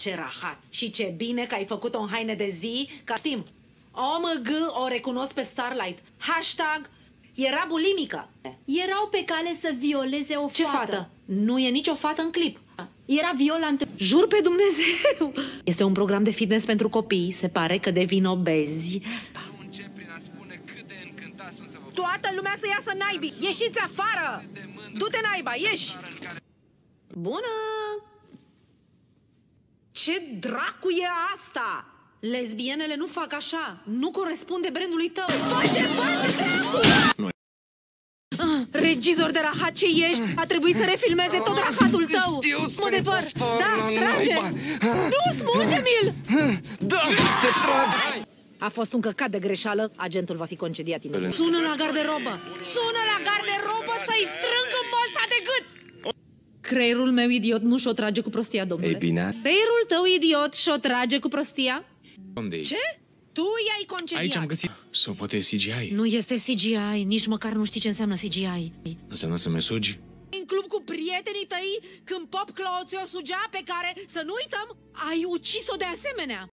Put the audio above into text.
ce rahat! Și ce bine că ai făcut-o în haine de zi, ca timp. OMG o recunosc pe Starlight. Hashtag era bulimică. Erau pe cale să violeze o Ce fată? Nu e nicio fată în clip. Era violant. Jur pe Dumnezeu! Este un program de fitness pentru copii. Se pare că devin obezi. Nu încep prin a spune cât de încântați sunt să vă... Toată lumea să iasă naibii! Ieșiți afară! Du-te naiba, ieși! Bună! Ce dracu e asta? Lesbienele nu fac așa. Nu corespunde brandului tău. Face dracu! Regizor de rahat ce ești, a trebuit să refilmeze tot rahatul tău. Mă depăr! Da, trage! Nu, smulge-mi-l! Da, te trag! A fost un căcat de greșeală, agentul va fi concediat imediat. Sună la garderobă! Sună la garderobă să-i strâng în măsa de gât! Creierul meu idiot nu și-o trage cu prostia, domnule. Ei bine. Creierul tău idiot și-o trage cu prostia? Unde-i? Ce? Tu i-ai concediat. Aici am găsit. Sau poate e CGI. Nu este CGI, nici măcar nu știi ce înseamnă CGI. Înseamnă să mesugi? În club cu prietenii tăi, când Pop Clothes o sugea pe care, să nu uităm, ai ucis-o de asemenea.